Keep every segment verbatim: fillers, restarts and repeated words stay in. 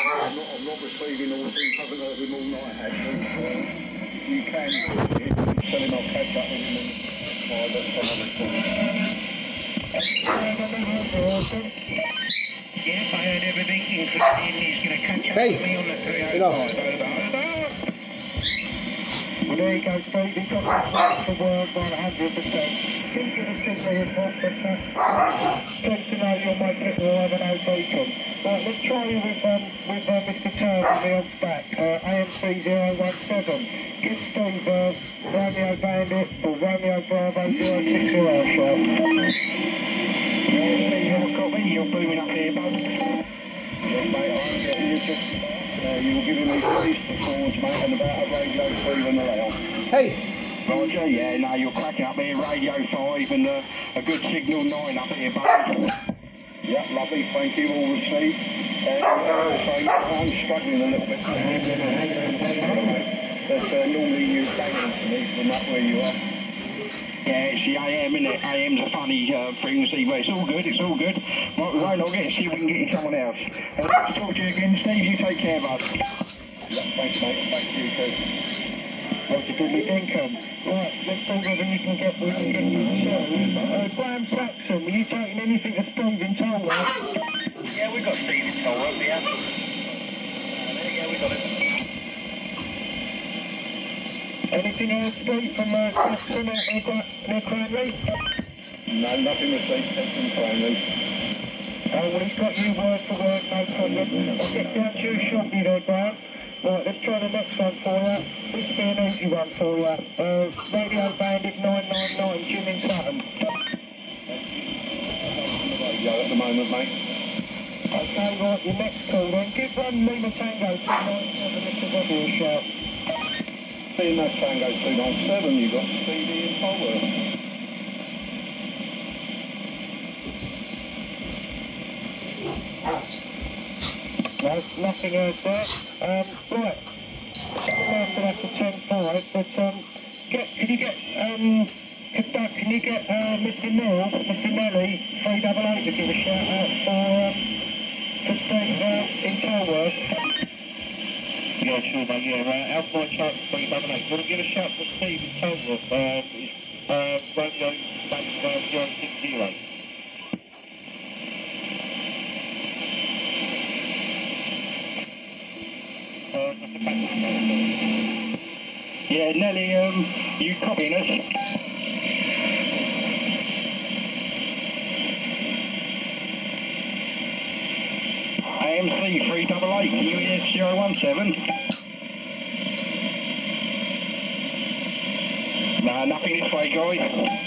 I'm not, I'm not receiving all things, haven't heard them all night actually. Uh, you can do it, tell him I'll catch up with him and uh, that's some other time. Yes, I heard everything, including he's going to catch up Hey, with me on the three oh five. Well, there you go, Steve. He's got that for work one hundred percent. Keep going to sit there, but uh, good to know you'll make it alive and no beacon. Right, let's try you with, um, with uh, Mister Turner on the odds back, uh, A M C zero one seven. Give Steve uh, Romeo Bandit or Romeo Bravo zero six zero shot. You've got me, you're booming up here, bud. Yes, mate, I'm getting you just, uh, you were giving me police records, mate, and about a radio three when they're out. Hey! Roger, yeah, no, you're cracking up here, radio five and uh, a good signal nine up here, bud. Yep, lovely, thank you, all received. And uh, so I'm struggling a little bit. But uh, normally you banging to me from up where you are. Yeah, it's the A M, isn't it? A M's a funny uh, frequency, but it's all good, it's all good. Right, we won't all get to see if we can get you someone else. Uh, let's talk to you again, Steve, you take care, bud. Yeah, thanks, mate, thank you, too. What's a good income? Right, let's see whether we can get, we can get you the show. Uh, Graham Saxon, were you taking anything to Steve in Tolworth? Yeah, we got Steve in Tolworth, yeah. Uh, there you go, we got it. Anything else, Steve, from uh, Saxon out near Cranley? No, nothing received, that's in Cranley. Oh, well, he's got you word for word, no problem. I'll get down to you shortly there, Graham. Right, let's try the next one for you. This will be an easy one for you. Uh, Radio Bandit nine nine nine, Jim in Sutton. Radio at the moment, mate. Okay, right, your next call then. Give one Lima Tango two nine seven, Mister Bobby a shout. Seeing that Tango two nine seven, you got Stevie in Tolworth. No, nothing else there. Um, right, someone else will have to ten five, but um, get, can you get, um, can, can you get uh, Mister Neil, Mister Nelly, three double eight to give a shout out for, um, for Steve uh, in Tolworth? Yeah, sure, mate, yeah, right. Our boy chart three double eight. Want to give a shout for Steve in Tolworth? Um, it's uh, Romeo zero six zero. Yeah, Nelly, um, you copying us? A M C three double eight, can you hear zero one seven? Nah, nothing this way, guys.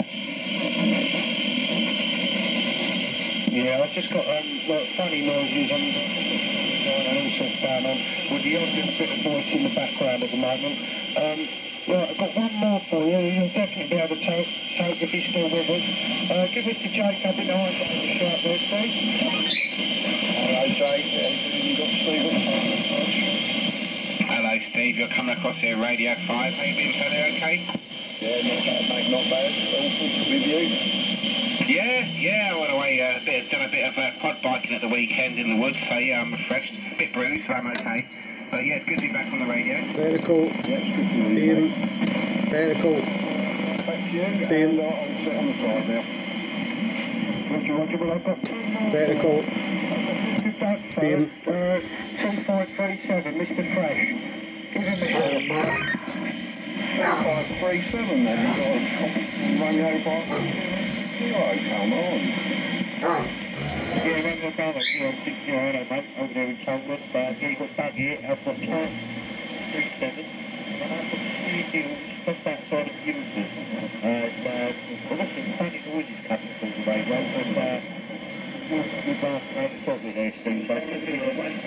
Yeah, I've just got um, well, funny noises and, and all sorts going on with the odd bit of voice in the background at the moment. Um, right, I've got one more for you. You'll definitely be able to take, take if he's still with us. Uh, give Mister Jacob in the high down the shout there, Steve. Hello, Jake. You got Stephen? Hello, Steve. You're coming across here, Radio five. How you been, fella? Okay? Yeah, not bad, mate, not bad. All good with you? Yeah, yeah. I went away, uh, a bit, done a bit of uh, quad biking at the weekend in the woods, so yeah, I'm refreshed. A bit bruised, but I'm okay. But yeah, it's good to be back on the radio. Vertical. Yeah, it's good to be Beam. Vertical. Thank you. Beam. And uh, I'll sit on the side now. Roger, Roger, well, I've got two more. Vertical. Beam. Uh, two five three seven, Mister Fresh. Give him a shout. two five three seven then, you got a Romeo five zero, come on. Yeah, Romeo Bravo zero six zero, hello mate, over there in Tolworth. Uh, yeah, you've got Doug here, I've got Charles three seven, and I've got three deals just outside of Uses. And, uh, well, listen, funny noises coming through the radio, but, uh, we'll, we'll pass around the top with there, Steve, so just be all right.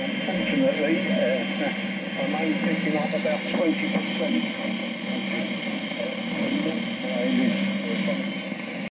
Unfortunately, uh, I'm only picking up about twenty percent.